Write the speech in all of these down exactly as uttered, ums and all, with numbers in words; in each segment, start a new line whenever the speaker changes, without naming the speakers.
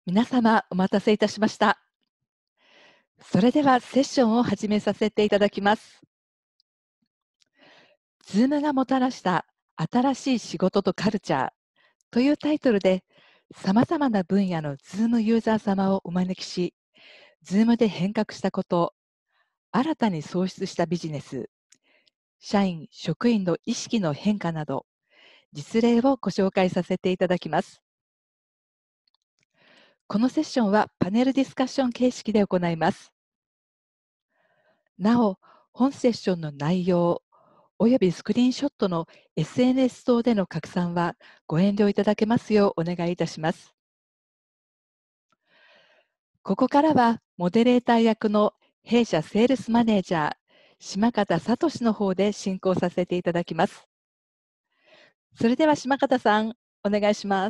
皆様お待たせいたしました。それではセッションを始めさせていただきます。Zoom がもたらした新しい仕事とカルチャーというタイトルで、様々な分野の Zoom ユーザー様をお招きし、Zoom で変革したこと、新たに創出したビジネス、社員・職員の意識の変化など、実例をご紹介させていただきます。このセッションはパネルディスカッション形式で行います。なお、本セッションの内容およびスクリーンショットの エスエヌエス 等での拡散はご遠慮いただけますようお願いいたします。ここからはモデレーター役の弊社セールスマネージャー島方聡の方で進行させていただきます。それでは島方さん、お願いします。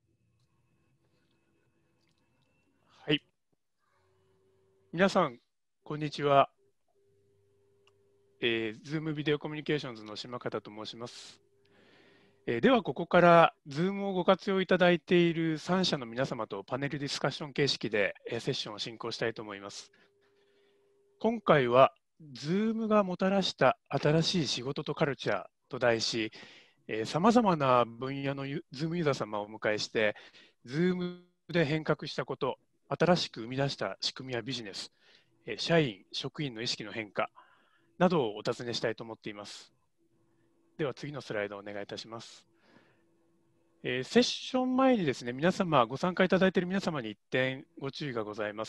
はい。皆さん、こんにちは。えー、Zoom ビデオコミュニケーションズの島方と申します。えー、では、ここから Zoom をご活用いただいているさん社の皆様とパネルディスカッション形式で、えー、セッションを進行したいと思います。今回は Zoom がもたらした新しい仕事とカルチャーと題し、さまざまな分野の Zoom ユーザー様をお迎えして、Zoom で変革したこと、新しく生み出した仕組みやビジネス、社員、職員の意識の変化などをお尋ねしたいと思っています。では次のスライドをお願いいたします。えー、セッション前にですね、皆様、ご参加いただいている皆様に一点ご注意がございます。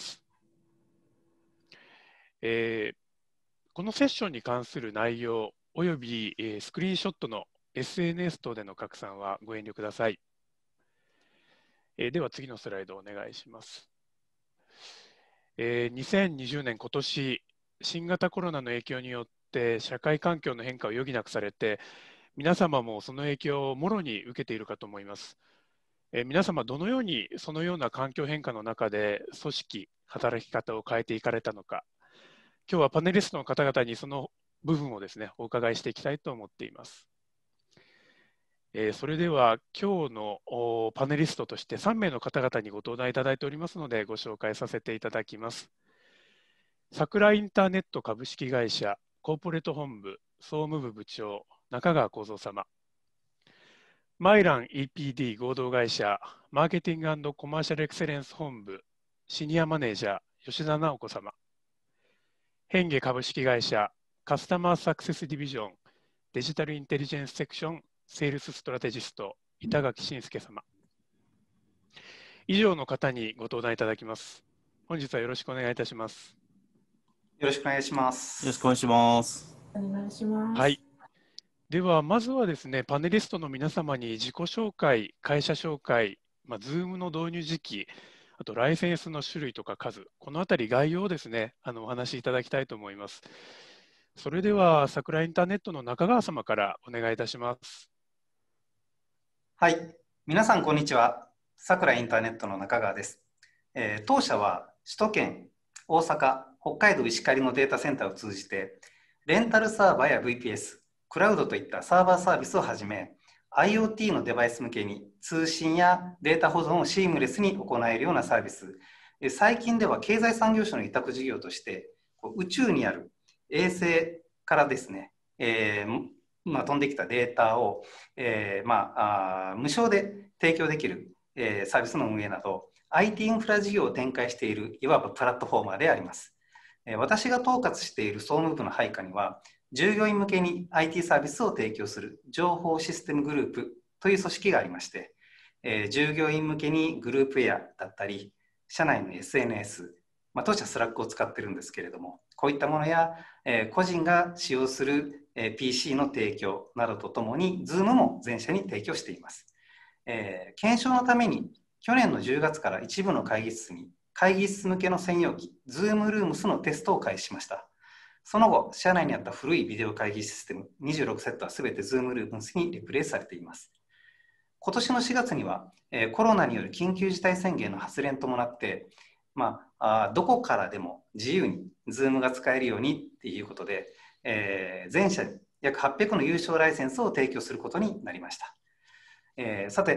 えー、このセッションに関する内容および、えー、スクリーンショットの エスエヌエス 等での拡散はご遠慮ください。えー、では次のスライドをお願いします。えー、にせんにじゅうねん今年、新型コロナの影響によって社会環境の変化を余儀なくされて、皆様もその影響をもろに受けているかと思います。えー、皆様、どのようにそのような環境変化の中で組織、働き方を変えていかれたのか、今日はパネリストの方々にその部分をですね、お伺いしていきたいと思っています。えー、それでは今日のパネリストとしてさん名の方々にご登壇いただいておりますのでご紹介させていただきます。桜インターネット株式会社コーポレート本部総務部部長中川幸三様、マイラン イーピーディー 合同会社マーケティング&コマーシャルエクセレンス本部シニアマネージャー吉田直子様、変化株式会社カスタマーサクセスディビジョンデジタルインテリジェンスセクションセールスストラテジスト板垣信介様、以上の方にご登壇いただきます。本日はよろしくお願いいたします。
よろしくお願いします。
よろしくお願いします。
お願いします。
はい。では、まずはですね、パネリストの皆様に自己紹介、会社紹介、まあ、Zoom の導入時期、あとライセンスの種類とか数、このあたり概要をですね、あのお話しいただきたいと思います。それでは、桜インターネットの中川様からお願いいたします。
はい、皆さんこんにちは。桜インターネットの中川です。えー、当社は首都圏、大阪、北海道石狩のデータセンターを通じて、レンタルサーバーや ブイピーエス、クラウドといったサーバーサービスをはじめ、IoT のデバイス向けに通信やデータ保存をシームレスに行えるようなサービス、最近では経済産業省の委託事業として、宇宙にある衛星からですね、えーまあ、飛んできたデータを、えーまあ、あ無償で提供できる、えー、サービスの運営など アイティー インフラ事業を展開しているいわばプラットフォーマーであります。えー、私が統括している総務部の配下には従業員向けに アイティー サービスを提供する情報システムグループという組織がありまして、えー、従業員向けにグループエアだったり社内の エスエヌエス、まあ、当社スラックを使ってるんですけれども、こういったものや、えー、個人が使用する、えー、ピーシー の提供などとともに Zoom も全社に提供しています。えー、検証のために去年のじゅうがつから一部の会議室に会議室向けの専用機 Zoom Rooms のテストを開始しました。その後、社内にあった古いビデオ会議システムにじゅうろくセットはすべて Zoom Rooms にリプレイスされています。今年のしがつには、えー、コロナによる緊急事態宣言の発令に伴って、まあ、あどこからでも自由に Zoom が使えるようにっていうことで、えー、全社約はっぴゃくの有償ライセンスを提供することになりました。えー、さて、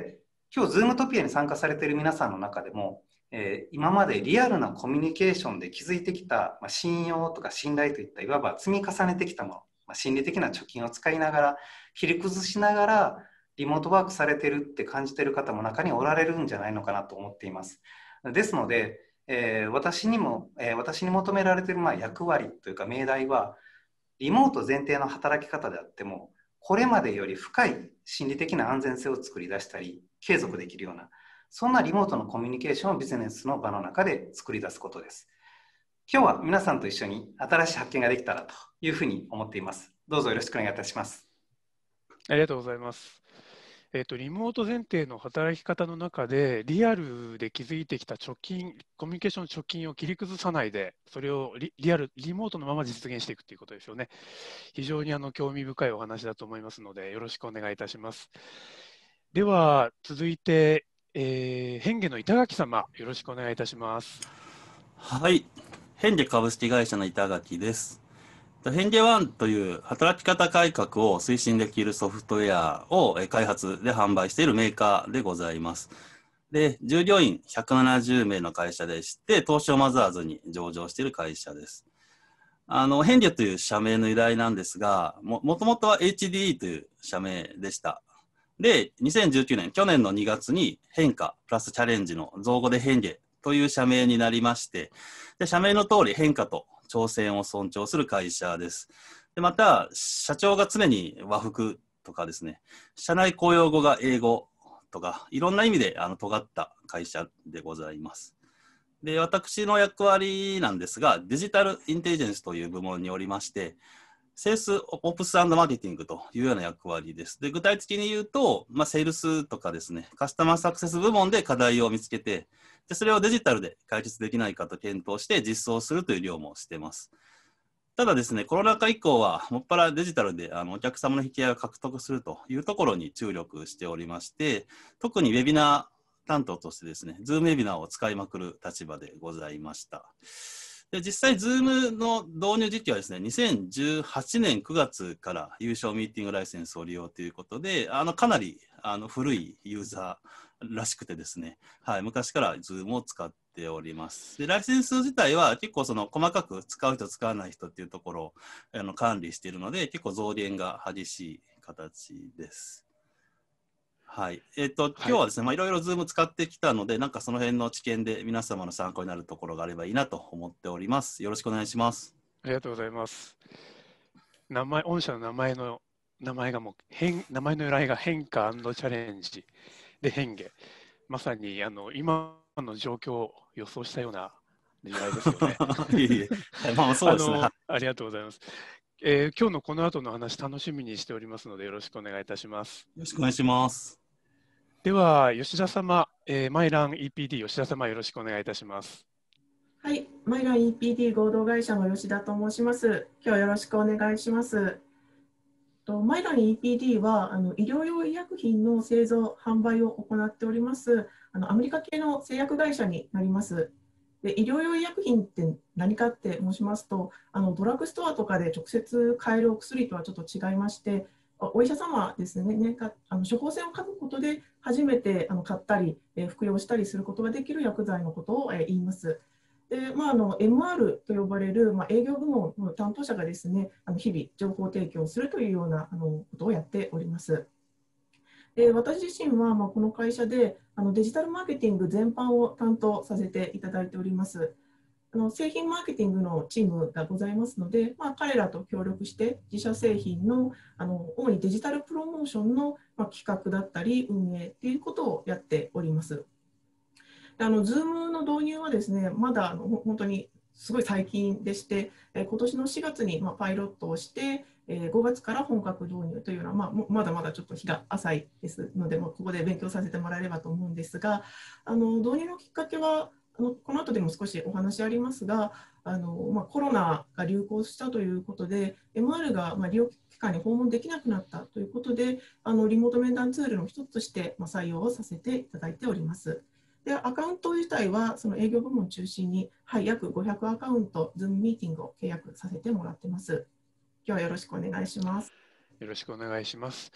今日 Zoom トピアに参加されている皆さんの中でも、えー、今までリアルなコミュニケーションで築いてきた、まあ、信用とか信頼といったいわば積み重ねてきたもの、まあ、心理的な貯金を使いながら切り崩しながらリモートワークされてるって感じている方も中におられるんじゃないのかなと思っています。ですので、えー、私にも、えー、私に求められているまあ役割というか命題は、リモート前提の働き方であってもこれまでより深い心理的な安全性を作り出したり継続できるような、そんなリモートのコミュニケーションをビジネスの場の中で作り出すことです。今日は皆さんと一緒に新しい発見ができたらというふうに思っています。どうぞよろしくお願いいたします。
ありがとうございます。えっと、リモート前提の働き方の中で、リアルで築いてきた貯金、コミュニケーション貯金を切り崩さないで、それを リ, リアル、リモートのまま実現していくということですよね。非常にあの興味深いお話だと思いますので、よろしくお願いいたします。では、続いて、えー、変化の板垣様、よろしくお願いいたします。
はい。変化株式会社の板垣です。変化ワンという働き方改革を推進できるソフトウェアを開発で販売しているメーカーでございます。で、従業員ひゃくななじゅうめいの会社でして、東証マザーズに上場している会社です。あの、変化という社名の由来なんですが、も、もともとは エイチディー という社名でした。で、にせんじゅうきゅうねん、去年のにがつに変化プラスチャレンジの造語で変化という社名になりまして、で、社名の通り変化と挑戦を尊重する会社です。で、また、社長が常に和服とかですね、社内公用語が英語とか、いろんな意味であの尖った会社でございます。で、私の役割なんですが、デジタルインテリジェンスという部門におりまして、セールスオプス&マーケティングというような役割です。で、具体的に言うと、まあ、セールスとかですね、カスタマーサクセス部門で課題を見つけて、でそれをデジタルで解決できないかと検討して実装するという業務をしています。ただですね、コロナ禍以降は、もっぱらデジタルであのお客様の引き合いを獲得するというところに注力しておりまして、特にウェビナー担当としてですね、ズームウェビナーを使いまくる立場でございました。で実際、Zoom の導入時期はですね、にせんじゅうはちねんくがつから有償ミーティングライセンスを利用ということで、あのかなりあの古いユーザーらしくてですね、はい、昔から Zoom を使っております。で、ライセンス自体は結構その細かく使う人、使わない人っていうところをあの管理しているので、結構増減が激しい形です。はい。えっと、今日はですね、まあ、いろいろズーム使ってきたので、なんかその辺の知見で皆様の参考になるところがあればいいなと思っております。よろしくお願いします。
ありがとうございます。名前、御社の名前の、名前がもう変、名前の由来が変化&チャレンジで変化。まさに、あの、今の状況を予想したような由来ですよね。
いえいえ。まあ、そうですね。
あの、ありがとうございます。えー、今日のこの後の話、楽しみにしておりますので、よろしくお願いいたします。
よろしくお願いします。
では、吉田様、えー、マイラン イーピーディー 吉田様、よろしくお願いいたします。
はい、マイラン イーピーディー 合同会社の吉田と申します。今日はよろしくお願いします。とマイラン イーピーディー はあの医療用医薬品の製造・販売を行っておりますあのアメリカ系の製薬会社になります。で医療用医薬品って何かって申しますと、あのドラッグストアとかで直接買えるお薬とはちょっと違いまして、お医者様ですね、ねかあの処方箋を書くことで初めてあの買ったり、えー、服用したりすることができる薬剤のことを、えー、言います。でまあ、あの エムアール と呼ばれる、まあ、営業部門の担当者がですね、あの日々情報提供するというようなあのことをやっております。で私自身は、まあ、この会社であのデジタルマーケティング全般を担当させていただいております。あの製品マーケティングのチームがございますので、まあ、彼らと協力して自社製品の、あの主にデジタルプロモーションの、まあ、企画だったり運営ということをやっております。あの Zoom の導入はですね、まだあの本当にすごい最近でして、え今年のしがつにまあパイロットをして、えごがつから本格導入というのは、まあ、まだまだちょっと日が浅いですので、ここで勉強させてもらえればと思うんですが、あの導入のきっかけは、あのこの後でも少しお話ありますが、あのまあ、コロナが流行したということで、エムアール がまあ利用機関に訪問できなくなったということで、あのリモート面談ツールの一つとしてまあ採用をさせていただいております。でアカウント自体はその営業部門を中心に、はい、約ごひゃくアカウント、Zoom ミーティングを契約させてもらってます。今日はよろしくお願いします。
よろしくお願いします。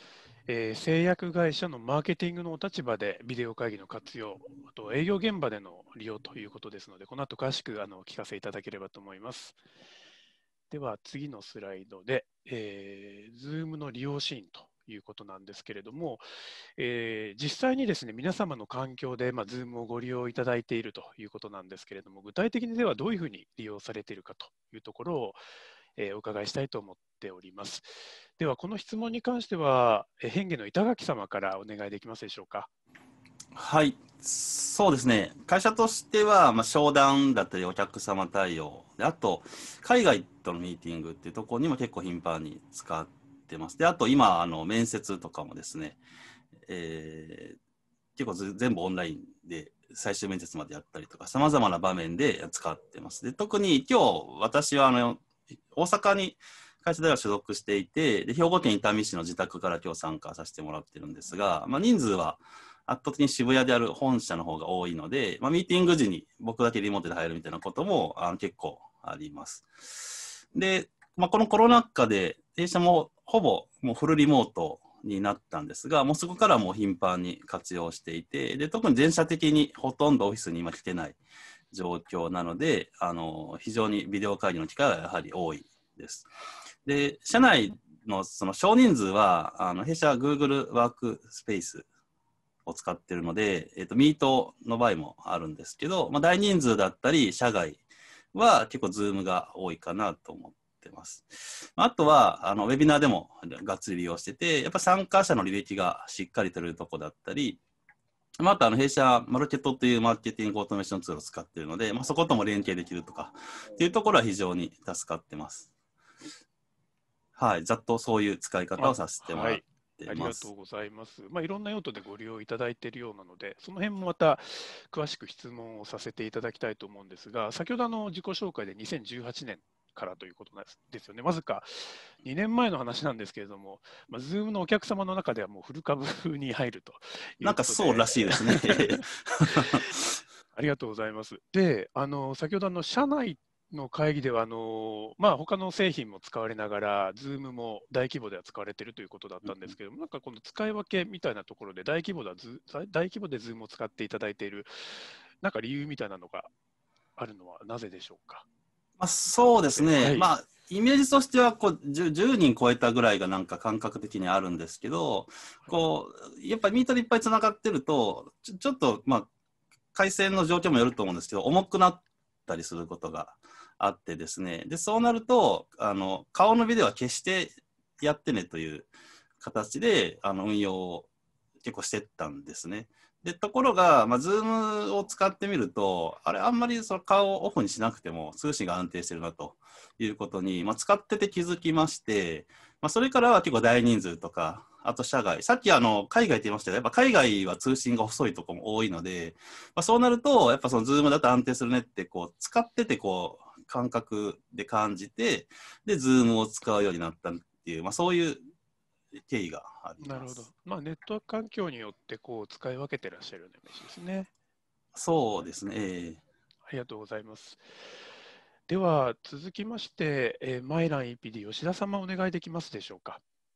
えー製薬会社のマーケティングのお立場でビデオ会議の活用、あと営業現場での利用ということですので、この後詳しくあのお聞かせいただければと思います。では次のスライドで、えー、Zoom の利用シーンということなんですけれども、えー実際にですね、皆様の環境で、まあ、Zoom をご利用いただいているということなんですけれども、具体的にではどういうふうに利用されているかというところを、えーお伺いしたいと思っております。では、この質問に関しては、えー変化の板垣様からお願いできますでしょうか。
はい、そうですね。会社としては、まあ、商談だったりお客様対応で、あと海外とのミーティングっていうところにも結構頻繁に使ってます。で、あと今あの面接とかもですね、えー結構ず全部オンラインで最終面接までやったりとか、さまざまな場面で使ってます。で、特に今日私はあの大阪に会社では所属していて、で兵庫県伊丹市の自宅から今日参加させてもらってるんですが、まあ、人数は圧倒的に渋谷である本社の方が多いので、まあ、ミーティング時に僕だけリモートで入るみたいなこともあの結構あります。で、まあ、このコロナ禍で弊社もほぼもうフルリモートになったんですが、もうそこからもう頻繁に活用していて、で特に全社的にほとんどオフィスに今来てない状況なので、あの非常にビデオ会議の機会はやはり多いです。で、社内のその少人数は、あの弊社は Google ワークスペースを使っているので、えっと、ミートの場合もあるんですけど、まあ、大人数だったり、社外は結構 Zoom が多いかなと思ってます。あとは、あのウェビナーでもがっつり利用してて、やっぱ参加者の履歴がしっかり取れるとこだったり、またあの弊社マルケットというマーケティングオートメーションツールを使っているので、まあ、そことも連携できるとかっていうところは非常に助かってます。はい、ざっとそういう使い方をさせてもらってます。
ありがとうございます。まあ、いろんな用途でご利用いただいているようなので、その辺もまた詳しく質問をさせていただきたいと思うんですが、先ほどあの自己紹介でにせんじゅうはちねんからということなんですよね。わずかにねんまえの話なんですけれども、まあ、Zoom のお客様の中ではもうフル株に入るということで。
なんかそうらしいですね。
ありがとうございます。で、あの先ほどあの社内の会議ではあの、まあ、他の製品も使われながら、Zoom も大規模では使われているということだったんですけども、なんかこの使い分けみたいなところで大規模だズ、大規模で Zoom を使っていただいている、なんか理由みたいなのがあるのはなぜでしょうか。
まあ、そうですね、
はい、
まあ、イメージとしてはこう 10, じゅうにん超えたぐらいがなんか感覚的にあるんですけど、こうやっぱりミートでいっぱいつながってると、ちょ, ちょっと、まあ、回線の状況もよると思うんですけど、重くなったりすることがあってですね、でそうなるとあの、顔のビデオは消してやってねという形であの運用を結構してったんですね。でところが、まあ、Zoom を使ってみると、あれ、あんまりその顔をオフにしなくても通信が安定してるなということに、まあ、使ってて気づきまして、まあ、それからは結構大人数とか、あと社外、さっきあの海外って言いましたけど、やっぱ海外は通信が細いところも多いので、まあ、そうなると、やっぱその Zoom だと安定するねってこう、使っててこう、感覚で感じて、で、Zoom を使うようになったっていう、まあ、そういう経緯があります。
なるほど。まあ、ネットワーク環境によってこう使い分けてらっしゃるようなイメージですね。
そうですね。えー、
ありがとうございます。では続きまして、えー、マイラン イーピーディー 吉田様お願いできますでしょうか。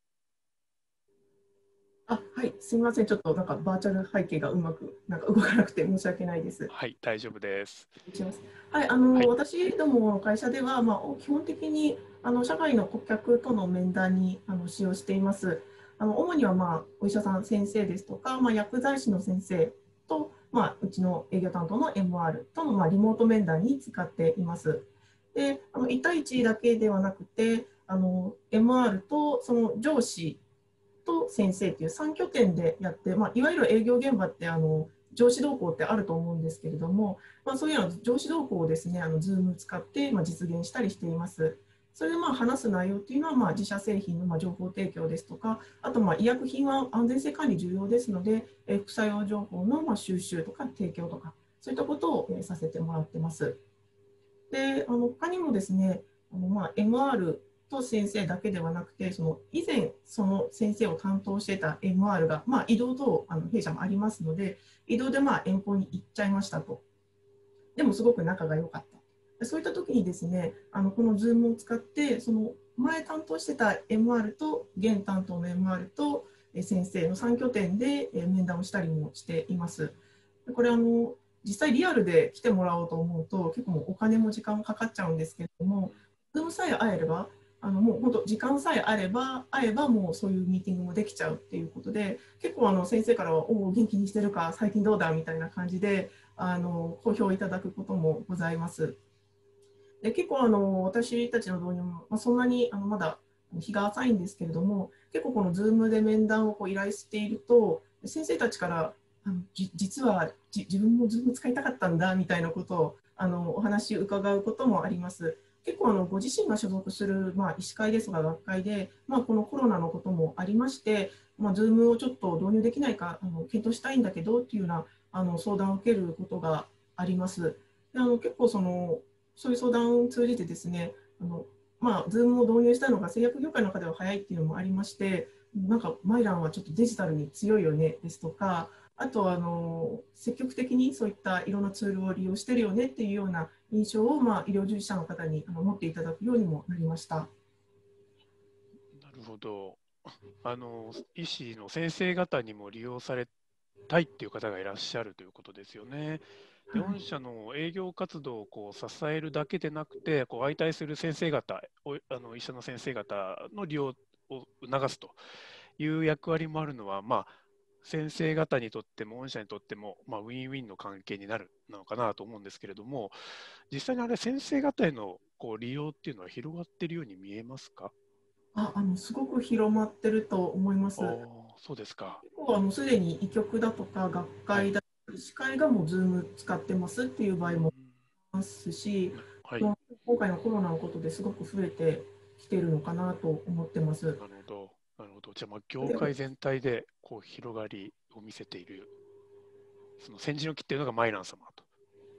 あ、はい、すみません。ちょっとなんかバーチャル背景がうまくなんか動かなくて申し訳ないです。
はい、大丈夫です。
はい、あの、
はい、
私どもの会社では、まあ、基本的にあの社外の顧客との面談にあの使用しています。あの主には、まあ、お医者さん先生ですとか、まあ、薬剤師の先生と、まあ、うちの営業担当の エムアール との、まあ、リモート面談に使っています。で、あのいち対いちだけではなくて、あの エムアール とその上司と先生というさん拠点でやって、まあ、いわゆる営業現場ってあの上司同行ってあると思うんですけれども、まあ、そういうの上司同行をですね、あの Zoom を使ってまあ実現したりしています。それでまあ話す内容っていうのはまあ自社製品のまあ情報提供ですとか、あとまあ医薬品は安全性管理重要ですので、え副作用情報のまあ収集とか提供とか、そういったことをえさせてもらってます。で、あの他にもですね、あのまあ エムアールと先生だけではなくて、その以前その先生を担当していた エムアール が、まあ、移動等あの弊社もありますので、移動でまあ遠方に行っちゃいましたと。でもすごく仲が良かった。そういった時にですね、あのこの Zoom を使って、その前担当してた エムアール と現担当の エムアール と先生のさん拠点で面談をしたりもしています。これあの実際リアルで来てもらおうと思うと結構もうお金も時間もかかっちゃうんですけれども、Zoom さえ合えればあのもう本当時間さえあればあればもうそういうミーティングもできちゃうっていうことで、結構あの先生からは「おお元気にしてるか最近どうだ」みたいな感じであの好評いただくこともございます。で結構あの私たちの導入も、まあ、そんなにあのまだ日が浅いんですけれども、結構この Zoom で面談をこう依頼していると先生たちからあのじ実はじ自分も Zoom 使いたかったんだみたいなことをあのお話を伺うこともあります。結構あのご自身が所属する、まあ、医師会ですとか学会で、まあ、このコロナのこともありまして、まあ、Zoom をちょっと導入できないかあの検討したいんだけどっていうようなあの相談を受けることがあります。であの結構そのそういう相談を通じてですね、あのまあ、Zoom を導入したのが製薬業界の中では早いっていうのもありまして、なんかマイランはちょっとデジタルに強いよねですとか、あとあの積極的にそういったいろんなツールを利用してるよねっていうような印象を、まあ、医療従事者の方にあの持っていただくようにもなりました。
なるほど。あの医師の先生方にも利用されたいっていう方がいらっしゃるということですよね。で、御社の営業活動をこう支えるだけでなくて、こう相対する先生方、おあの医者の先生方の利用を促すという役割もあるのは、まあ、先生方にとっても御社にとっても、まあ、ウィンウィンの関係になるのかなと思うんですけれども、実際にあれ先生方へのこう利用っていうのは広がっているように見えますか？
ああのすごく広まってると思います。
そうですか。
結構あのすでに医局だとか学会だ、はい、医師会がもう Zoom 使ってますっていう場合もありますし、はい、今回のコロナのことですごく増えてきているのかなと思ってます。
なるほど。なるほど。じゃあ、まあ業界全体でこう広がりを見せている、その先陣を切っているのがマイラン様と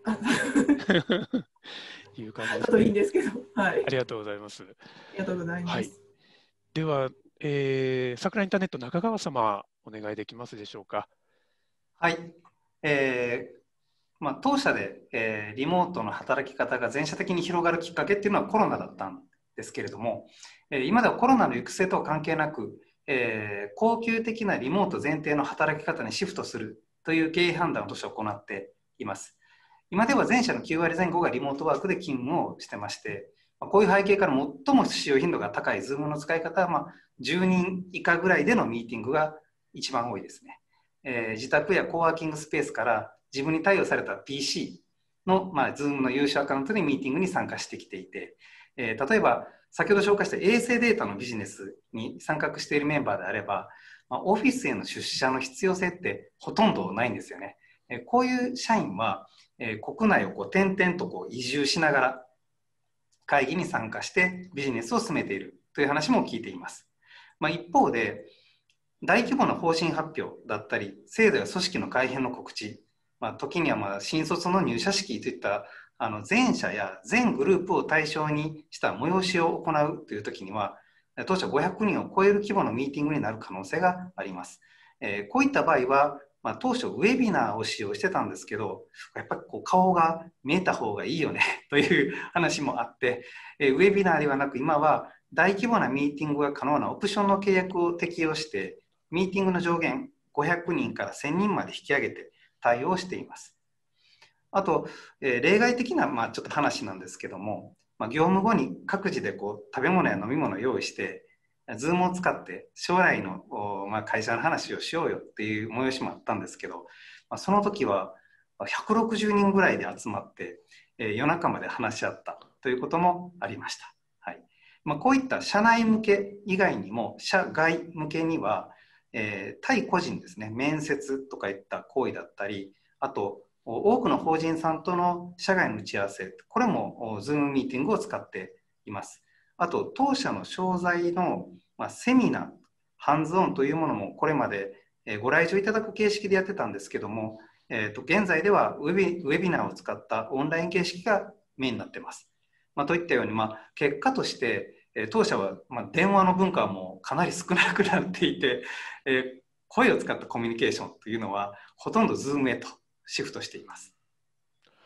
いう感じですね。
だといいんですけど、はい。
ありがとうございます。あ
りがとうございます。はい、
では、えー、桜インターネット中川様、お願いできますでしょうか。
はい。えーまあ、当社で、えー、リモートの働き方が全社的に広がるきっかけっていうのはコロナだったんですけれども、えー、今ではコロナの行く末とは関係なく、えー、恒久的なリモート前提の働き方にシフトするという経営判断を当社行っています。今では全社のきゅう割前後がリモートワークで勤務をしてまして、こういう背景から最も使用頻度が高い Zoom の使い方は、まあ、じゅうにん以下ぐらいでのミーティングが一番多いですね。えー、自宅やコワーキングスペースから自分に対応された ピーシー の、まあ、Zoom の有志アカウントでミーティングに参加してきていて、えー、例えば先ほど紹介した衛星データのビジネスに参画しているメンバーであれば、まあ、オフィスへの出社の必要性ってほとんどないんですよね。えー、こういう社員は、えー、国内をこう転々とこう移住しながら会議に参加してビジネスを進めているという話も聞いています。まあ、一方で大規模な方針発表だったり制度や組織の改変の告知、まあ、時にはまあ新卒の入社式といったあの全社や全グループを対象にした催しを行うという時には当社ごひゃくにんを超える規模のミーティングになる可能性があります。えー、こういった場合は、まあ、当初ウェビナーを使用してたんですけど、やっぱりこう顔が見えた方がいいよねという話もあって、えー、ウェビナーではなく今は大規模なミーティングが可能なオプションの契約を適用してミーティングの上限ごひゃくにんからせんにんまで引き上げて対応しています。あと、えー、例外的な、まあ、ちょっと話なんですけども、まあ、業務後に各自でこう食べ物や飲み物を用意して、Zoom を使って将来の、まあ、会社の話をしようよっていう催しもあったんですけど、まあ、その時はひゃくろくじゅうにんぐらいで集まって、えー、夜中まで話し合ったということもありました。はい。まあ、こういった社内向け以外にも社外向けにはえー、対個人ですね、面接とかいった行為だったり、あと多くの法人さんとの社外の打ち合わせ、これも Zoom ミーティングを使っています。あと当社の商材の、まあ、セミナー、ハンズオンというものもこれまでご来場いただく形式でやってたんですけども、えー、と現在ではウェビ、ウェビナーを使ったオンライン形式がメインになっています。まあ、といったように、まあ、結果として当社はまあ電話の文化はもうかなり少なくなっていて、えー、声を使ったコミュニケーションというのはほとんど Zoom へとシフトしています。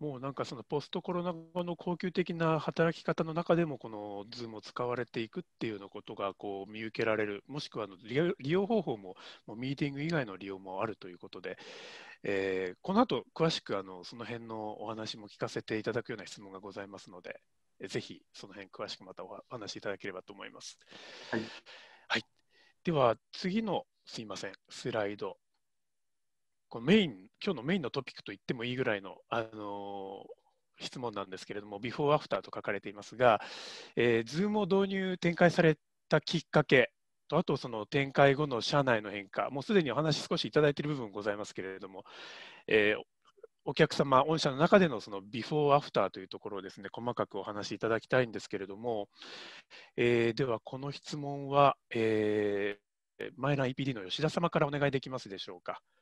もうなんかそのポストコロナ後の恒久的な働き方の中でもこの Zoom を使われていくっていうようなことがこう見受けられる、もしくはあの利用利用方法ももうミーティング以外の利用もあるということで、えーこの後詳しくあのその辺のお話も聞かせていただくような質問がございますので、えーぜひその辺詳しくまたお話しいただければと思います。
はい。
はい、では次のすいませんスライド。このメイン、今日のメインのトピックと言ってもいいぐらいの、あのー質問なんですけれども、ビフォーアフターと書かれていますが、えー、Zoom を導入、展開されたきっかけと、あとその展開後の社内の変化、もうすでにお話少しいただいている部分ございますけれども、えーお客様、御社の中でのそのビフォーアフターというところをですね、細かくお話しいただきたいんですけれども、えーではこの質問は、えー、マイラン イーピーディー の吉田様からお願いできますでしょうか。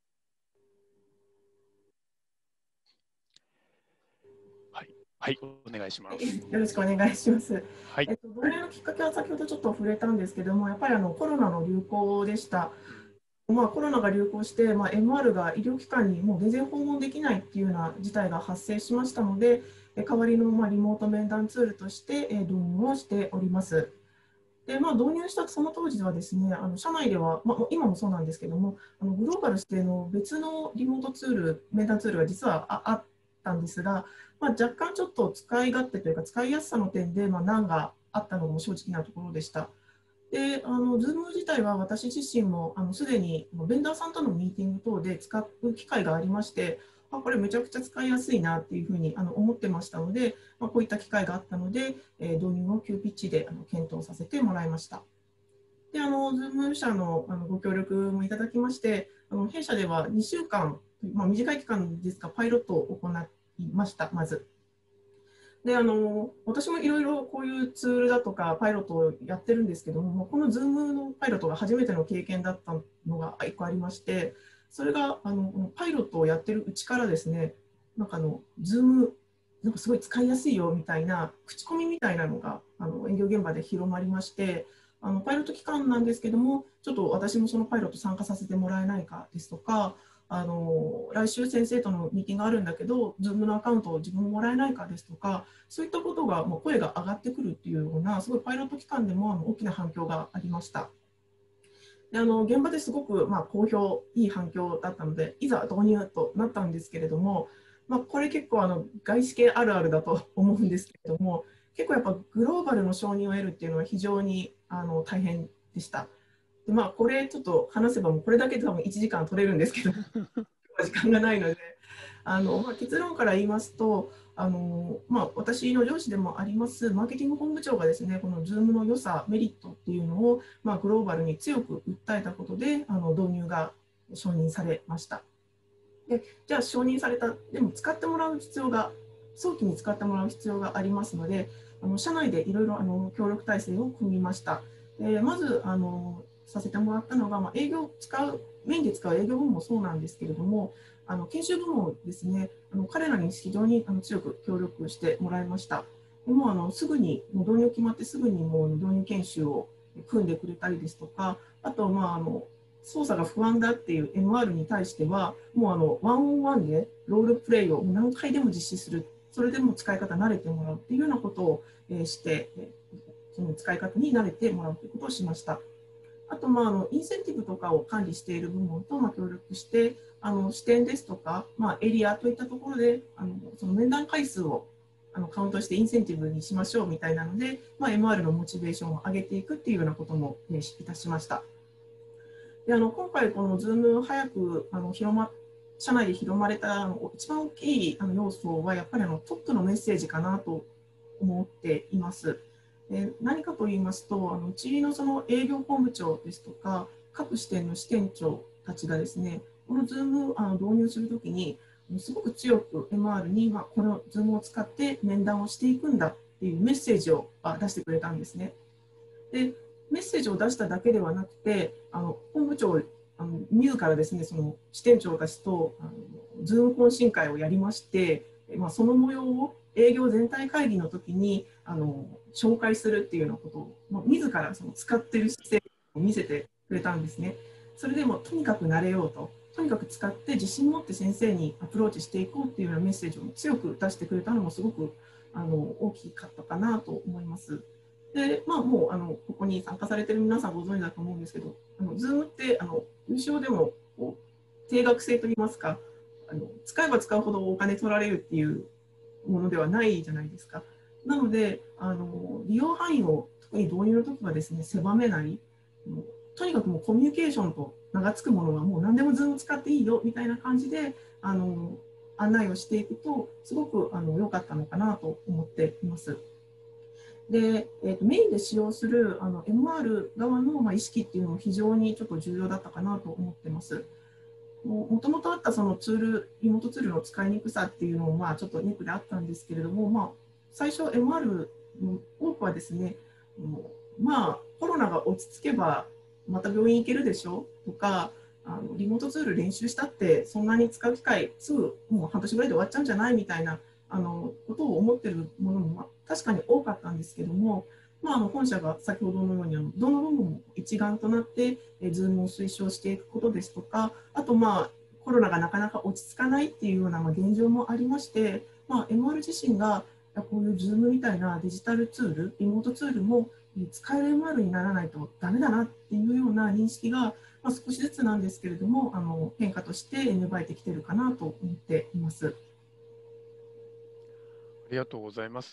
はい、お願いします。
よろしくお願いします。
はい。
えっと、導入のきっかけは先ほどちょっと触れたんですけども、やっぱりあのコロナの流行でした。まあ、コロナが流行して、まあ、エムアール が医療機関にもう全然訪問できないっていうような事態が発生しましたので、え代わりのまあリモート面談ツールとしてえ導入をしております。でまあ、導入したその当時はですね、あの社内では、まあ、今もそうなんですけども、あのグローバル指定の別のリモートツール、面談ツールが実は あ, あったんですが、まあ、若干ちょっと使い勝手というか使いやすさの点で、まあ、難があったのも正直なところでした。で、あの Zoom 自体は私自身もあのすでにベンダーさんとのミーティング等で使う機会がありまして、あこれめちゃくちゃ使いやすいなっていうふうにあの思ってましたので、まあ、こういった機会があったので、えー、導入を急ピッチであの検討させてもらいました。で、あの Zoom 社のあのご協力もいただきまして、あの弊社ではにしゅうかん、まあ、短い期間ですがパイロットを行いました、まず。であの私もいろいろこういうツールだとかパイロットをやってるんですけども、この Zoom のパイロットが初めての経験だったのがいっこありまして、それがあのパイロットをやってるうちからですね、なんかあの Zoom なんかすごい使いやすいよみたいな口コミみたいなのがあの営業現場で広まりまして、あのパイロット期間なんですけども、ちょっと私もそのパイロット参加させてもらえないかですとか、あの来週先生とのミーティングがあるんだけど Zoom のアカウントを自分ももらえないかですとか、そういったことがもう声が上がってくるっていうようなすごいパイロット期間でもあの大きな反響がありました。であの現場ですごくまあ好評いい反響だったので、いざ導入となったんですけれども、まあ、これ結構あの外資系あるあるだと思うんですけれども、結構やっぱグローバルの承認を得るっていうのは非常にあの大変でした。でまあ、これちょっと話せばもうこれだけで多分いちじかん取れるんですけど時間がないので、あの、まあ、結論から言いますと、あのまあ、私の上司でもありますマーケティング本部長がですね、この Zoom の良さメリットっていうのを、まあ、グローバルに強く訴えたことであの導入が承認されました。でじゃあ承認された、でも使ってもらう必要が、早期に使ってもらう必要がありますので、あの社内でいろいろあの協力体制を組みました。でまずあのさせてもらったのが、まあ、営業使う、メインで使う営業部門もそうなんですけれども、あの研修部門ですね、あの彼らに非常にあの強く協力してもらいました。でもうあのすぐに、もう導入決まってすぐにもう導入研修を組んでくれたりですとか、あと、まあ、あの操作が不安だっていう エムアール に対しては、もうあのワンオンワンでロールプレイを何回でも実施する、それでも使い方慣れてもらうっていうようなことをして、その使い方に慣れてもらうということをしました。あと、まあ、あのインセンティブとかを管理している部門とまあ協力して、あの視点ですとか、まあ、エリアといったところで、あのその面談回数をあのカウントしてインセンティブにしましょうみたいなので、まあ、エムアール のモチベーションを上げていくっていうようなことも、えー、いたしました。であの今回、この Zoom 早くあの広ま社内で広まれたあの一番大きいあの要素は、やっぱりあのトップのメッセージかなと思っています。で何かと言いますと、あのうちのその営業本部長ですとか、各支店の支店長たちがですね、この Zoom あの導入するときに、すごく強く エムアール に、まあ、この Zoom を使って面談をしていくんだっていうメッセージを出してくれたんですね。でメッセージを出しただけではなくて、あの本部長あの自らですね、その支店長たちとあの Zoom 懇親会をやりまして、まあ、その模様を営業全体会議の時にあの紹介するっていうようなことを、まあ、自らその使っている姿勢を見せてくれたんですね。それでもとにかく慣れようと。 とにかく使って自信持って先生にアプローチしていこうっていうようなメッセージを強く出してくれたのもすごくあの大きかったかなと思います。で、まあ、もうあのここに参加されている皆さんご存知だと思うんですけど、あの Zoom ってあの有償でもこう定額制といいますか、あの使えば使うほどお金取られるっていうものではないじゃないですか。なのであの利用範囲を特に導入の時はですね、狭めない、とにかくもうコミュニケーションと名が付くものはもう何でも Zoom 使っていいよみたいな感じであの案内をしていくとすごくあの良かったのかなと思っています。で、えーと、メインで使用するあの エムアール 側の、まあ、意識っていうのも非常にちょっと重要だったかなと思ってます。もともとあったそのツール、リモートツールの使いにくさっていうのもまあちょっとニックであったんですけれども、まあ、最初 エムアール の多くはですね、まあコロナが落ち着けばまた病院行けるでしょとか、あのリモートツール練習したってそんなに使う機会すぐもう半年ぐらいで終わっちゃうんじゃないみたいなあのことを思っているものも確かに多かったんですけども、まあ、あの本社が先ほどのようにあのどの部分も一丸となってえ Zoom を推奨していくことですとか、あとまあコロナがなかなか落ち着かないっていうようなまあ現状もありまして、まあ、エムアール 自身がこういう Zoom みたいなデジタルツール、リモートツールも使える エムアール にならないとダメだなっていうような認識が、まあ、少しずつなんですけれどもあの変化として芽生えてきているかなと思っています。
ありがとうございます。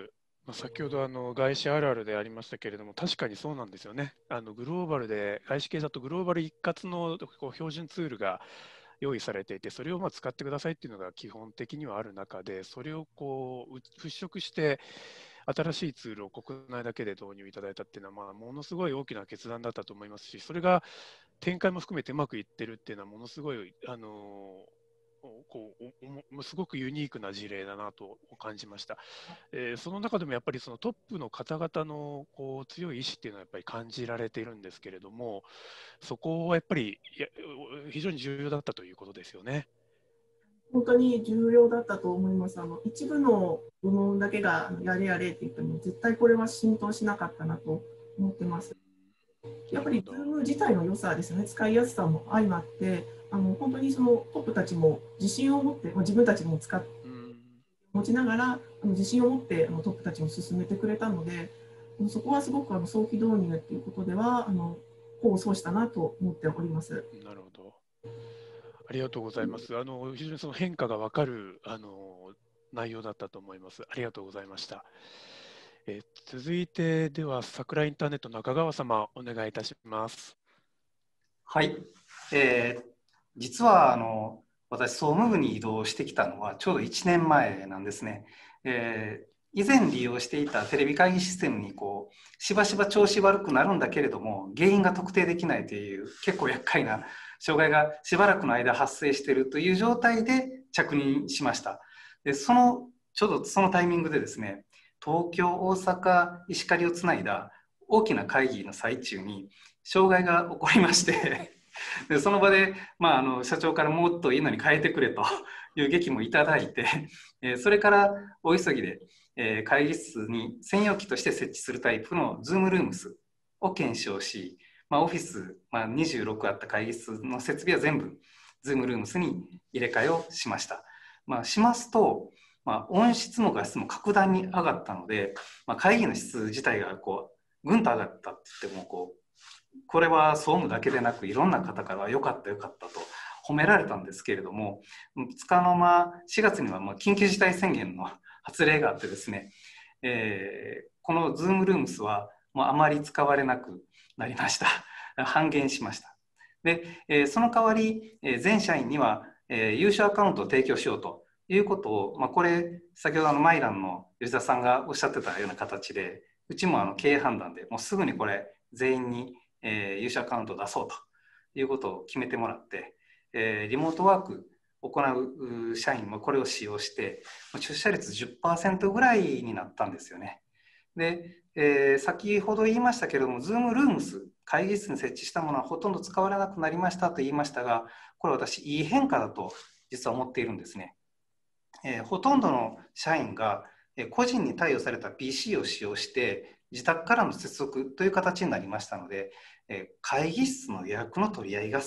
まあ、先ほどあの外資あるあるでありましたけれども、確かにそうなんですよね。あのグローバルで、外資系だとグローバル一括のこう標準ツールが用意されていて、それをまあ使ってくださいっていうのが基本的にはある中で、それをこう払拭して、新しいツールを国内だけで導入いただいたっていうのは、まあ、ものすごい大きな決断だったと思いますし、それが展開も含めてうまくいってるっていうのは、ものすごい、あのこうすごくユニークな事例だなと感じました。えー、その中でもやっぱりそのトップの方々のこう強い意志っていうのはやっぱり感じられているんですけれども、そこはやっぱりいや非常に重要だったということですよね。
本当に重要だったと思います。あの一部の部門だけがやれやれって言っても絶対これは浸透しなかったなと思ってます。やっぱり Zoom 自体の良さですね、使いやすさも相まって、あの本当にそのトップたちも自信を持って、まあ、自分たちも使って持ちながらあの自信を持ってあのトップたちも進めてくれたので、そこはすごくあの早期導入ということではあの功を奏したなと思っております。
なるほど、ありがとうございます。あの非常にその変化が分かるあの内容だったと思います。ありがとうございました。えー、続いてでは桜インターネット中川様お願いいたします。
はい、えー、実はあの私総務部に移動してきたのはちょうどいちねんまえなんですね。えー以前利用していたテレビ会議システムにこうしばしば調子悪くなるんだけれども原因が特定できないという結構厄介な障害がしばらくの間発生しているという状態で着任しました。でそのちょうどそのタイミングでですね、東京大阪石狩をつないだ大きな会議の最中に障害が起こりましてでその場で、まあ、あの社長からもっといいのに変えてくれという激務をいただいて、えそれから大急ぎでえー、会議室に専用機として設置するタイプの Zoom Rooms を検証し、まあ、オフィス、まあ、にじゅうろくあった会議室の設備は全部 Zoom Rooms に入れ替えをしました。まあ、しますと、まあ、音質も画質も格段に上がったので、まあ、会議の質自体がこうぐんと上がったって言ってもこうこれは総務だけでなくいろんな方から良かった良かったと褒められたんですけれども、つかの間しがつにはまあ緊急事態宣言の発令があってですね、えー、この Zoom Rooms はもうあまり使われなくなりました。半減しました。で、えー、その代わり、えー、全社員には、えー、有償アカウントを提供しようということを、まあ、これ先ほどあのマイランの吉田さんがおっしゃってたような形で、うちもあの経営判断でもうすぐにこれ全員に、えー、有償アカウントを出そうということを決めてもらって、えー、リモートワーク行う社員もこれを使用して出社率 じゅっパーセント ぐらいになったんですよね。で、えー、先ほど言いましたけれども Zoom Rooms 会議室に設置したものはほとんど使われなくなりましたと言いましたが、これ私いい変化だと実は思っているんですね。えー、ほとんどの社員が個人に対応された ピーシー を使用して自宅からの接続という形になりましたので、えー、会議室の予約の取り合い合戦